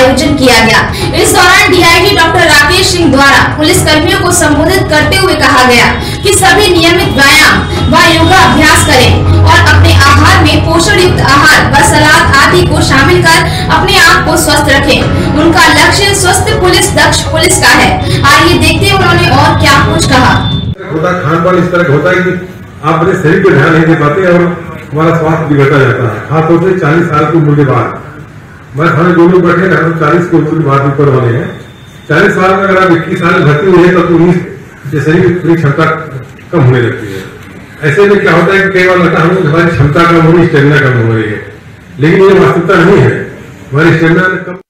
आयोजन किया गया। इस दौरान डीआईजी डॉक्टर राकेश सिंह द्वारा पुलिस कर्मियों को संबोधित करते हुए कहा गया कि सभी नियमित व्यायाम व योगा अभ्यास करें और अपने आहार में पोषण युक्त आहार व सलाद आदि को शामिल कर अपने आप को स्वस्थ रखें। उनका लक्ष्य स्वस्थ पुलिस दक्ष पुलिस का है। आइए देखते हैं उन्होंने और क्या कुछ कहा। खान पान इस तरह होता है कि आप अपने शरीर पर ध्यान नहीं दे पाते और हमारा स्वास्थ्य बिगड़ता जाता है। खासतौर से 40 साल की उम्र के बाद, मैं थाने जो लोग बैठे हैं 40 की उम्र के बाद ऊपर वाले हैं। 40 साल में अगर आप 21 साल में भर्ती हुई है तो 19 शरीर की क्षमता कम होने लगती है। ऐसे में क्या होता है कि कई बार लगता है हमारी क्षमता कम हो रही, स्टेमिना कम हो रही है, लेकिन ये वास्तविकता नहीं है। हमारी स्टेमिना कम